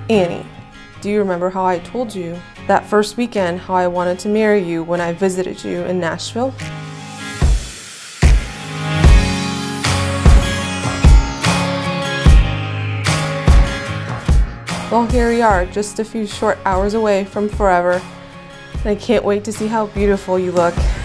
Annie, do you remember how I told you that first weekend how I wanted to marry you when I visited you in Nashville? Well, here we are, just a few short hours away from forever, and I can't wait to see how beautiful you look.